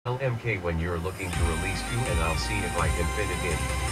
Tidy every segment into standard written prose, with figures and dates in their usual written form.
LMK when you're looking to release 2 and I'll see if I can fit it in.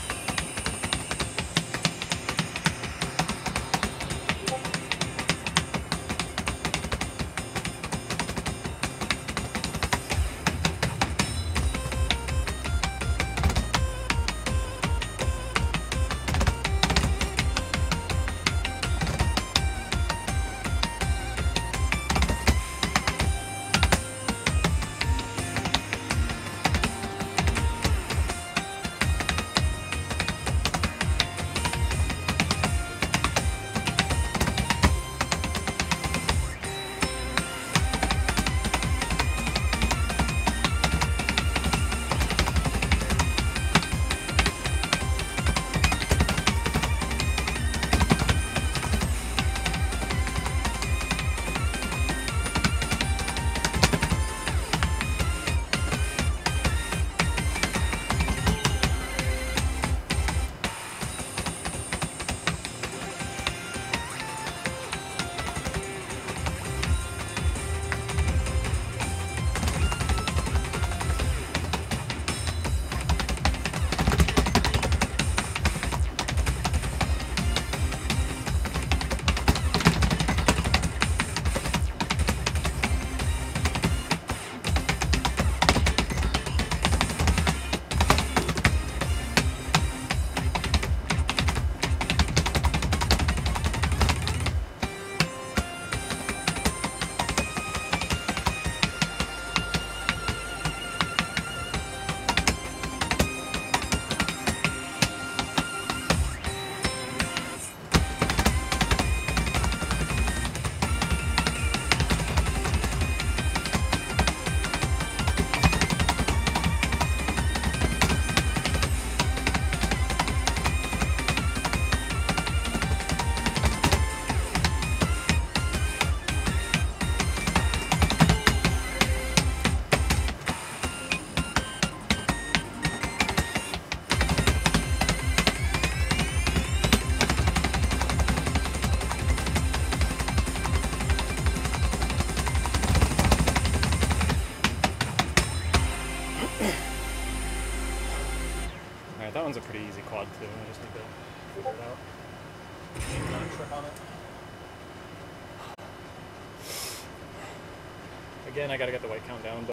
Alright, that one's a pretty easy quad too. I just need to figure it out. Not a trick on it. Again, I gotta get the white count down, but